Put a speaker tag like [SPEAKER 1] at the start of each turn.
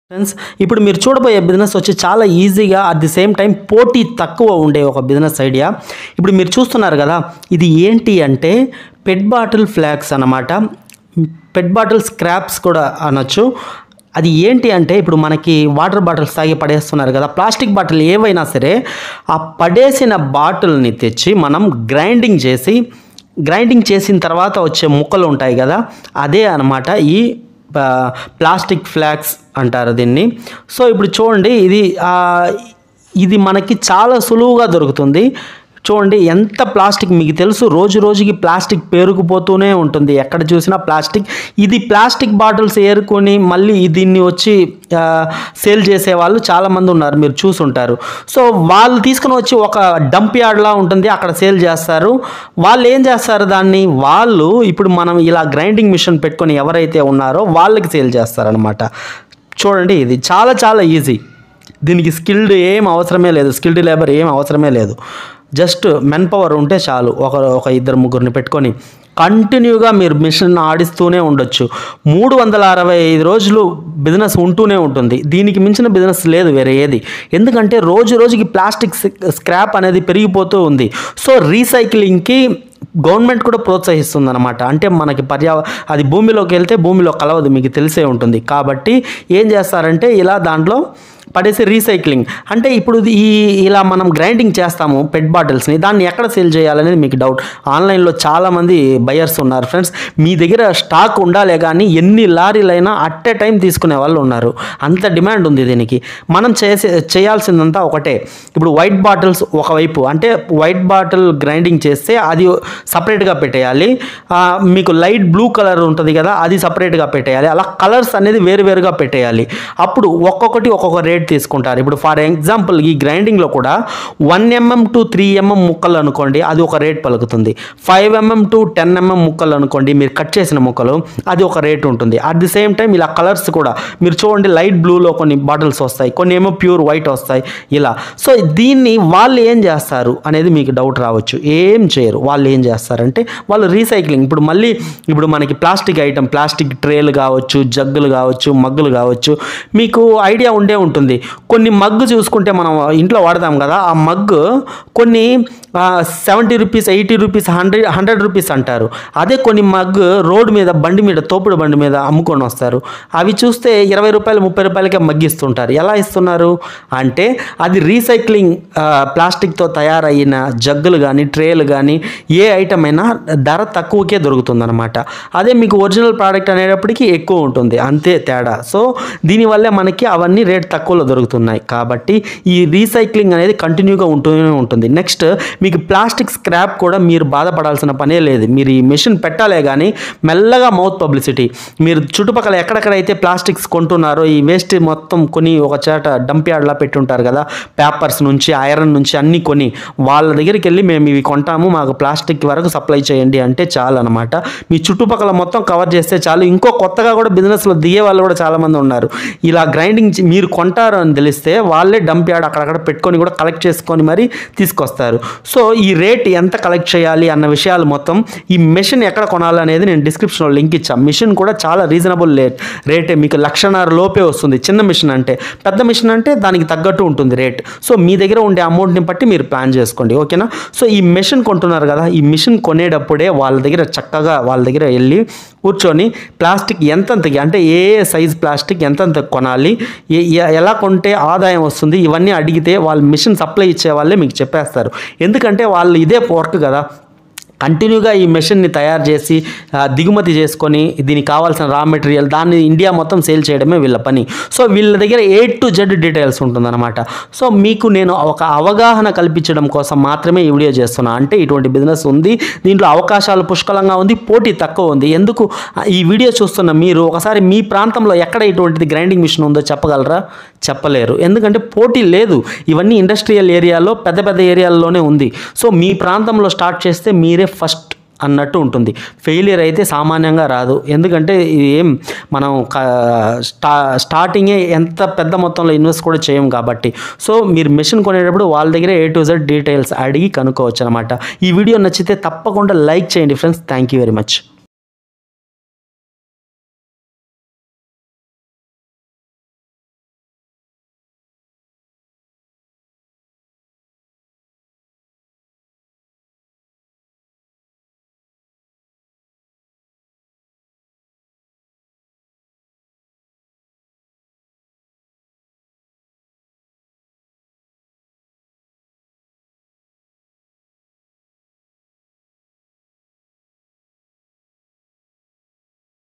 [SPEAKER 1] Friends ఇప్పుడు మీరు చూడబోయే బిజినెస్ వచ్చి చాలా ఈజీగా అట్ ది సేమ్ టైం పోటీ తక్కువ ఉండే ఒక బిజినెస్ ఐడియా. ఇప్పుడు మీరు చూస్తున్నారు కదా, ఇది ఏంటి అంటే పెట్ బాటిల్ ఫ్లాగ్స్ అన్నమాట. పెట్ బాటిల్ స్క్రాప్స్ కూడా అనొచ్చు. అది ఏంటి అంటే ఇప్పుడు మనకి వాటర్ బాటిల్స్ తాగి పడేస్తున్నారు కదా, ప్లాస్టిక్ బాటిల్ ఏవైనా సరే ఆ పడేసిన బాటిల్ని తెచ్చి మనం గ్రైండింగ్ చేసిన తర్వాత వచ్చే ముక్కలు ఉంటాయి కదా, అదే అన్నమాట ఈ ప్లాస్టిక్ ఫ్లాగ్స్ అంటారు దీన్ని. సో ఇప్పుడు చూడండి, ఇది మనకి చాలా సులువుగా దొరుకుతుంది. చూడండి ఎంత ప్లాస్టిక్, మీకు తెలుసు రోజు రోజుకి ప్లాస్టిక్ పేరుకుపోతూనే ఉంటుంది, ఎక్కడ చూసినా ప్లాస్టిక్. ఇది ప్లాస్టిక్ బాటిల్స్ ఏరుకొని మళ్ళీ దీన్ని వచ్చి సేల్ చేసే వాళ్ళు చాలామంది ఉన్నారు, మీరు చూసుంటారు. సో వాళ్ళు తీసుకుని వచ్చి ఒక డంప్ యార్డ్లా ఉంటుంది, అక్కడ సేల్ చేస్తారు. వాళ్ళు ఏం చేస్తారు, దాన్ని వాళ్ళు ఇప్పుడు మనం ఇలా గ్రైండింగ్ మిషన్ పెట్టుకొని ఎవరైతే ఉన్నారో వాళ్ళకి సేల్ చేస్తారనమాట. చూడండి ఇది చాలా చాలా ఈజీ, దీనికి స్కిల్డ్ ఏం అవసరమే లేదు, స్కిల్డ్ లేబర్ ఏం అవసరమే లేదు. జస్ట్ మెన్ పవర్ ఉంటే చాలు. ఒక ఇద్దరు ముగ్గురిని పెట్టుకొని కంటిన్యూగా మీరు మిషన్ ఆడిస్తూనే ఉండొచ్చు. 365 రోజులు బిజినెస్ ఉంటూనే ఉంటుంది. దీనికి మించిన బిజినెస్ లేదు వేరే ఏది. ఎందుకంటే రోజు రోజుకి ప్లాస్టిక్ స్క్రాప్ అనేది పెరిగిపోతూ ఉంది. సో రీసైక్లింగ్కి గవర్నమెంట్ కూడా ప్రోత్సహిస్తుంది అనమాట. అంటే మనకి అది భూమిలోకి వెళ్తే భూమిలో కలవదు, మీకు తెలిసే ఉంటుంది. కాబట్టి ఏం చేస్తారంటే ఇలా దాంట్లో పడేసి రీసైక్లింగ్ అంటే ఇప్పుడు ఇలా మనం గ్రైండింగ్ చేస్తాము పెట్ బాటిల్స్ని, దాన్ని ఎక్కడ సేల్ చేయాలనేది మీకు డౌట్. ఆన్లైన్లో చాలామంది బయర్స్ ఉన్నారు ఫ్రెండ్స్. మీ దగ్గర స్టాక్ ఉండాలే కానీ ఎన్ని లారీలైనా అట్ ఏ టైం తీసుకునే వాళ్ళు ఉన్నారు, అంత డిమాండ్ ఉంది దీనికి. మనం చేయాల్సిందంతా ఒకటే. ఇప్పుడు వైట్ బాటిల్స్ ఒకవైపు, అంటే వైట్ బాటిల్ గ్రైండింగ్ చేస్తే అది సపరేట్గా పెట్టేయాలి. మీకు లైట్ బ్లూ కలర్ ఉంటుంది కదా, అది సపరేట్గా పెట్టేయాలి. అలా కలర్స్ అనేది వేరువేరుగా పెట్టేయాలి. అప్పుడు ఒక్కొక్కటి ఒక్కొక్క రేట్ తీసుకుంటారు. ఇప్పుడు ఫర్ ఎగ్జాంపుల్ ఈ గ్రైండింగ్లో కూడా 1 mm to 3 mm ముక్కలు అనుకోండి, అది ఒక రేట్ పలుకుతుంది. 5 mm to 10 mm ముక్కలు అనుకోండి, మీరు కట్ చేసిన ముక్కలు, అది ఒక రేట్ ఉంటుంది. అట్ ది సేమ్ టైం ఇలా కలర్స్ కూడా మీరు చూడండి, లైట్ బ్లూలో కొన్ని బాటిల్స్ వస్తాయి, కొన్ని ఏమో ప్యూర్ వైట్ వస్తాయి ఇలా. సో దీన్ని వాళ్ళు ఏం చేస్తారు అనేది మీకు డౌట్ రావచ్చు. ఏం చేయరు. వాళ్ళు ఏం చేస్తారంటే వాళ్ళు రీసైక్లింగ్, ఇప్పుడు మనకి ప్లాస్టిక్ ఐటమ్, ప్లాస్టిక్ ట్రేలు కావచ్చు, జగ్గులు కావచ్చు, మగ్గులు కావచ్చు, మీకు ఐడియా ఉండే ఉంటుంది. కొన్ని మగ్గు చూసుకుంటే మనం ఇంట్లో వాడతాం కదా, ఆ మగ్గు కొన్ని 70 రూపీస్, 80 రూపీస్, 100 రూపీస్ అంటారు. అదే కొన్ని మగ్గు రోడ్డు మీద తోపుడు బండి మీద అమ్ముకొని వస్తారు. అవి చూస్తే 20 రూపాయలు 30 రూపాయలకే మగ్గిస్తుంటారు. ఎలా ఇస్తున్నారు అంటే అది రీసైక్లింగ్ ప్లాస్టిక్తో తయారైన జగ్గులు కానీ ట్రేలు కానీ ఏ ఐటమ్ అయినా ధర తక్కువకే దొరుకుతుందన్నమాట. అదే మీకు ఒరిజినల్ ప్రోడక్ట్ అనేటప్పటికీ ఎక్కువ ఉంటుంది, అంతే తేడా. సో దీనివల్లే మనకి అవన్నీ రేట్ తక్కువలో దొరుకుతున్నాయి. కాబట్టి ఈ రీసైక్లింగ్ అనేది కంటిన్యూగా ఉంటూనే ఉంటుంది. నెక్స్ట్ మీకు ప్లాస్టిక్ స్క్రాప్ కూడా మీరు బాధపడాల్సిన పనే లేదు. మీరు ఈ మెషిన్ పెట్టాలే కానీ మెల్లగా మౌత్ పబ్లిసిటీ, మీరు చుట్టుపక్కల ఎక్కడెక్కడైతే ప్లాస్టిక్స్ కొంటున్నారో ఈ వేస్ట్ మొత్తం కొని ఒక చేట డంప్ యార్డ్లా పెట్టుంటారు కదా, పేపర్స్ నుంచి ఐరన్ నుంచి అన్నీ కొని వాళ్ళ దగ్గరికి వెళ్ళి మేము ఇవి కొంటాము, మాకు ప్లాస్టిక్ వరకు సప్లై చేయండి అంటే చాలు అనమాట. మీ చుట్టుపక్కల మొత్తం కవర్ చేస్తే చాలు. ఇంకో కొత్తగా కూడా బిజినెస్లో దిగే వాళ్ళు కూడా చాలామంది ఉన్నారు. ఇలా గ్రైండింగ్ మీరు కొంటారు అని తెలిస్తే వాళ్ళే డంప్ యార్డ్ అక్కడక్కడ పెట్టుకొని కూడా కలెక్ట్ చేసుకొని మరీ తీసుకొస్తారు. సో ఈ రేట్ ఎంత కలెక్ట్ చేయాలి అన్న విషయాలు మొత్తం, ఈ మెషిన్ ఎక్కడ కొనాలనేది నేను డిస్క్రిప్షన్లో లింక్ ఇచ్చాను. మిషన్ కూడా చాలా రీజనబుల్ రేటే, మీకు 1,50,000 లోపే వస్తుంది. చిన్న మిషన్ అంటే, పెద్ద మిషన్ అంటే దానికి తగ్గట్టు ఉంటుంది రేట్. సో మీ దగ్గర ఉండే అమౌంట్ని బట్టి మీరు ప్లాన్ చేసుకోండి, ఓకేనా. సో ఈ మెషిన్ కొంటున్నారు కదా, ఈ మిషన్ కొనేటప్పుడే వాళ్ళ దగ్గర వెళ్ళి కూర్చొని ప్లాస్టిక్ ఎంతెంతకి, అంటే ఏ సైజ్ ప్లాస్టిక్ ఎంతెంత కొనాలి, ఎలా కొంటే ఆదాయం వస్తుంది, ఇవన్నీ అడిగితే వాళ్ళు మిషన్ సప్లై ఇచ్చే వాళ్ళే మీకు చెప్పేస్తారు. ఎందుకంటే వాళ్ళు ఇదే వర్క్ కదా, కంటిన్యూగా ఈ మెషిన్ని తయారు చేసి దిగుమతి చేసుకొని దీనికి కావాల్సిన రా మెటీరియల్ దాన్ని ఇండియా మొత్తం సేల్ చేయడమే వీళ్ళ పని. సో వీళ్ళ దగ్గర A to Z డీటెయిల్స్ ఉంటుందన్నమాట. సో మీకు నేను ఒక అవగాహన కల్పించడం కోసం మాత్రమే ఈ వీడియో చేస్తున్నా. అంటే ఇటువంటి బిజినెస్ ఉంది, దీంట్లో అవకాశాలు పుష్కలంగా ఉంది, పోటీ తక్కువ ఉంది. ఎందుకు ఈ వీడియో చూస్తున్న మీరు ఒకసారి మీ ప్రాంతంలో ఎక్కడ ఇటువంటిది గ్రైండింగ్ మిషన్ ఉందో చెప్పగలరా? చెప్పలేరు. ఎందుకంటే పోటీ లేదు. ఇవన్నీ ఇండస్ట్రియల్ ఏరియాలో, పెద్ద పెద్ద ఏరియాల్లోనే ఉంది. సో మీ ప్రాంతంలో స్టార్ట్ చేస్తే మీరే ఫస్ట్ అన్నట్టు ఉంటుంది. ఫెయిలియర్ అయితే సామాన్యంగా రాదు. ఎందుకంటే మనం స్టార్టింగే ఎంత పెద్ద మొత్తంలో ఇన్వెస్ట్ కూడా చేయం కాబట్టి. సో మీరు మెషిన్ కొనేటప్పుడు వాళ్ళ దగ్గర A to Z డీటెయిల్స్ అడిగి కనుక్కోవచ్చు అనమాట. ఈ వీడియో నచ్చితే తప్పకుండా లైక్ చేయండి friends. Thank you very much.